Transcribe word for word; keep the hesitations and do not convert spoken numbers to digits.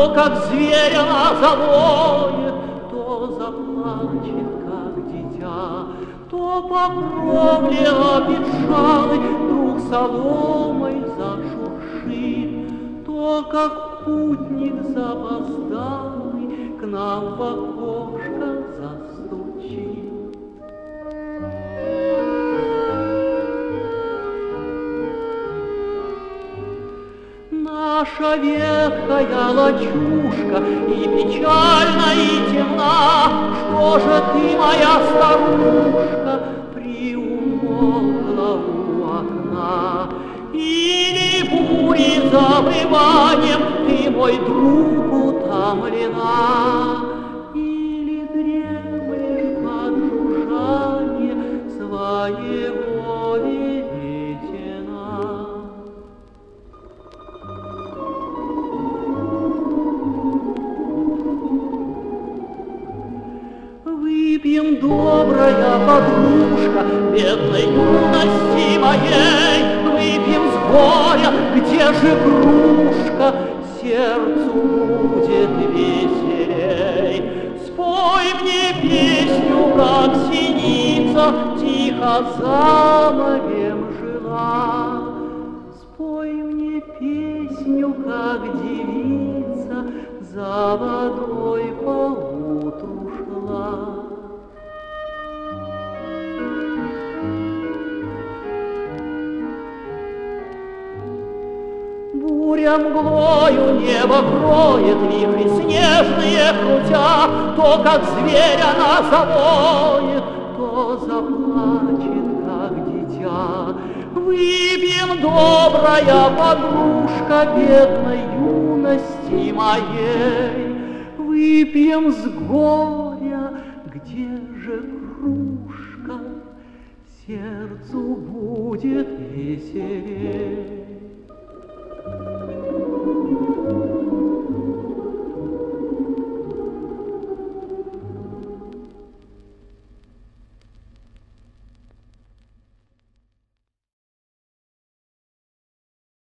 то, как зверь она завоет, то заплачет, как дитя, то по кровле обветшалой вдруг соломой зашуршит, то, как путник запоздалый к нам в окошко застучит. Наша ветхая лачушка и печальна, и темна, что же ты, моя старушка, приумолкла у окна? Или бури забыванием ты, мой друг, утомлена, или дремлешь под жужжание своего веретена? Выпьем, добрая подружка, бедной юности моей, выпьем с горя, где же кружка, сердцу будет веселей. Спой мне песню, как синица тихо за морем жила. Спой мне песню, как девица за водой поутру шла. Буря мглою небо кроет, вихри снежные крутя, то, как зверь она завоет, то заплачет, как дитя. Выпьем, добрая подружка, бедной юности моей, выпьем с горя, где же кружка, сердцу будет веселей.